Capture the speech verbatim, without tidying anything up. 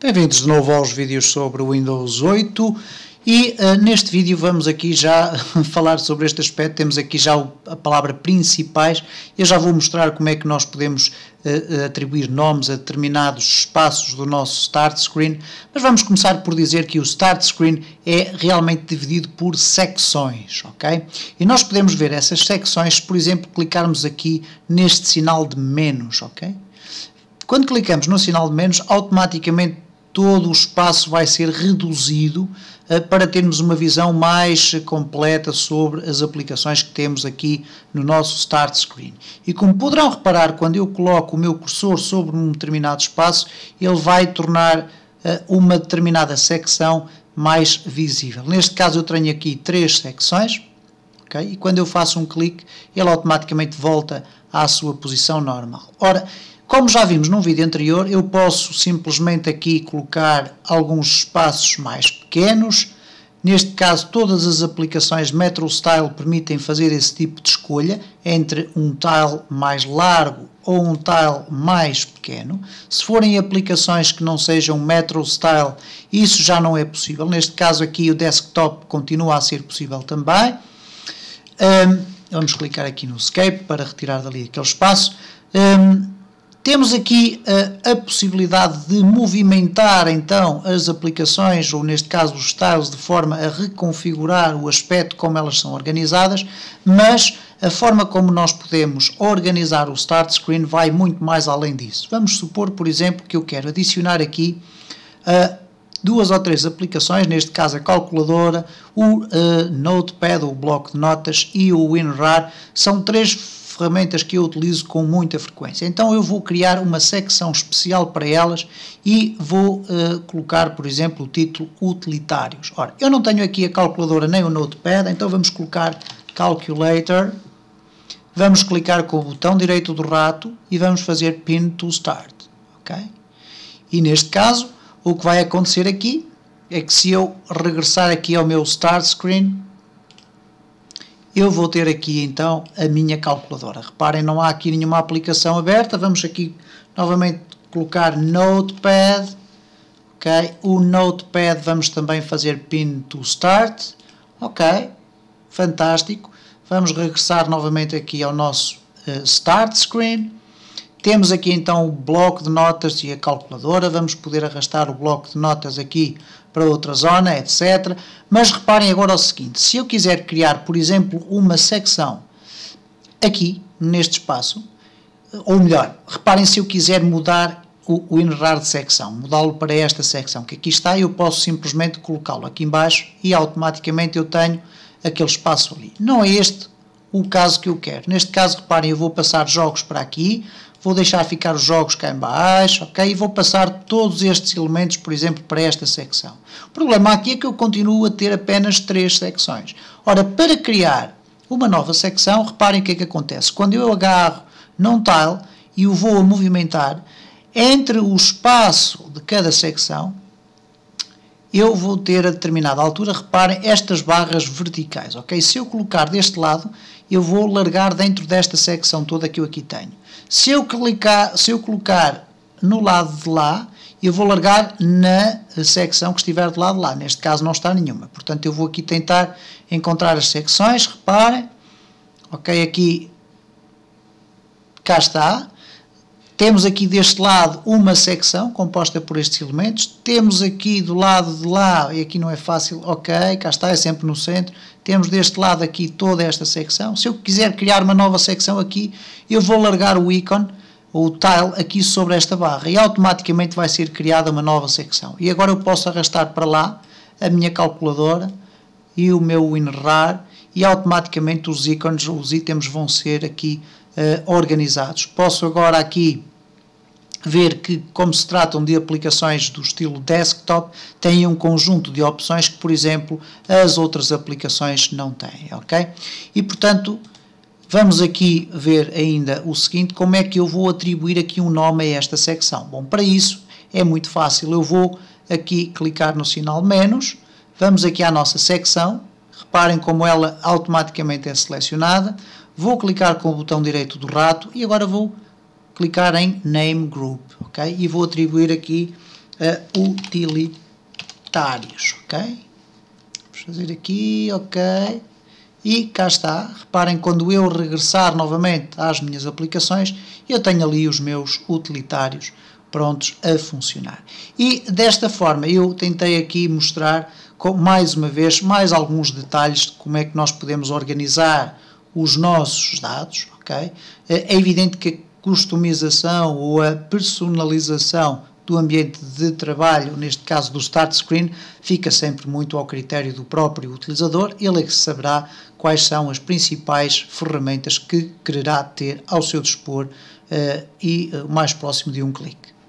Bem-vindos de novo aos vídeos sobre o Windows oito e uh, neste vídeo vamos aqui já falar sobre este aspecto. Temos aqui já o, a palavra principais. Eu já vou mostrar como é que nós podemos uh, atribuir nomes a determinados espaços do nosso Start Screen, mas vamos começar por dizer que o Start Screen é realmente dividido por secções, ok? E nós podemos ver essas secções se, por exemplo, clicarmos aqui neste sinal de menos, ok? Quando clicamos no sinal de menos, automaticamente todo o espaço vai ser reduzido uh, para termos uma visão mais completa sobre as aplicações que temos aqui no nosso Start Screen. E como poderão reparar, quando eu coloco o meu cursor sobre um determinado espaço, ele vai tornar uh, uma determinada secção mais visível. Neste caso eu tenho aqui três secções, okay? E quando eu faço um clique, ele automaticamente volta à sua posição normal. Ora, como já vimos num vídeo anterior, eu posso simplesmente aqui colocar alguns espaços mais pequenos. Neste caso, todas as aplicações MetroStyle permitem fazer esse tipo de escolha entre um tile mais largo ou um tile mais pequeno. Se forem aplicações que não sejam MetroStyle, isso já não é possível. Neste caso aqui o desktop continua a ser possível também. Um, vamos clicar aqui no Escape para retirar dali aquele espaço. Um, Temos aqui uh, a possibilidade de movimentar então as aplicações, ou neste caso os tiles, de forma a reconfigurar o aspecto como elas são organizadas, mas a forma como nós podemos organizar o Start Screen vai muito mais além disso. Vamos supor, por exemplo, que eu quero adicionar aqui uh, duas ou três aplicações, neste caso a calculadora, o uh, Notepad, o bloco de notas, e o WinRAR. São três ferramentas que eu utilizo com muita frequência. Então eu vou criar uma secção especial para elas e vou uh, colocar, por exemplo, o título Utilitários. Ora, eu não tenho aqui a calculadora nem o Notepad, então vamos colocar Calculator, vamos clicar com o botão direito do rato e vamos fazer Pin to Start, ok? E neste caso, o que vai acontecer aqui é que se eu regressar aqui ao meu Start Screen, eu vou ter aqui então a minha calculadora. Reparem, não há aqui nenhuma aplicação aberta. Vamos aqui novamente colocar Notepad, ok? O Notepad vamos também fazer Pin to Start, ok? Fantástico. Vamos regressar novamente aqui ao nosso uh, Start Screen. Temos aqui então o bloco de notas e a calculadora. Vamos poder arrastar o bloco de notas aqui para outra zona, etcétera. Mas reparem agora o seguinte, se eu quiser criar, por exemplo, uma secção aqui, neste espaço, ou melhor, reparem, se eu quiser mudar o, o WinRAR de secção, mudá-lo para esta secção que aqui está, eu posso simplesmente colocá-lo aqui em baixo e automaticamente eu tenho aquele espaço ali. Não é este o caso que eu quero. Neste caso, reparem, eu vou passar jogos para aqui, vou deixar ficar os jogos cá em baixo, ok? E vou passar todos estes elementos, por exemplo, para esta secção. O problema aqui é que eu continuo a ter apenas três secções. Ora, para criar uma nova secção, reparem o que é que acontece. Quando eu agarro num tile e o vou a movimentar, entre o espaço de cada secção, eu vou ter a determinada altura, reparem, estas barras verticais, ok? Se eu colocar deste lado, eu vou largar dentro desta secção toda que eu aqui tenho. Se eu, clicar, se eu colocar no lado de lá, eu vou largar na secção que estiver do lado de lá. Neste caso não está nenhuma. Portanto, eu vou aqui tentar encontrar as secções. Reparem. Ok, aqui. Cá está. Temos aqui deste lado uma secção composta por estes elementos. Temos aqui do lado de lá, e aqui não é fácil, ok, cá está, é sempre no centro. Temos deste lado aqui toda esta secção. Se eu quiser criar uma nova secção aqui, eu vou largar o ícone, ou o tile, aqui sobre esta barra e automaticamente vai ser criada uma nova secção. E agora eu posso arrastar para lá a minha calculadora e o meu WinRAR e automaticamente os ícones, os itens vão ser aqui uh, organizados. Posso agora aqui ver que, como se tratam de aplicações do estilo desktop, têm um conjunto de opções que, por exemplo, as outras aplicações não têm, ok? E, portanto, vamos aqui ver ainda o seguinte, como é que eu vou atribuir aqui um nome a esta secção? Bom, para isso é muito fácil, eu vou aqui clicar no sinal menos, vamos aqui à nossa secção, reparem como ela automaticamente é selecionada, vou clicar com o botão direito do rato e agora vou clicar em Name Group, ok? E vou atribuir aqui uh, utilitários, ok? Vamos fazer aqui, ok, e cá está. Reparem, quando eu regressar novamente às minhas aplicações, eu tenho ali os meus utilitários prontos a funcionar. E desta forma eu tentei aqui mostrar, com, mais uma vez, mais alguns detalhes de como é que nós podemos organizar os nossos dados, ok? É evidente que a customização ou a personalização do ambiente de trabalho, neste caso do Start Screen, fica sempre muito ao critério do próprio utilizador. Ele é que saberá quais são as principais ferramentas que quererá ter ao seu dispor uh, e uh, mais próximo de um clique.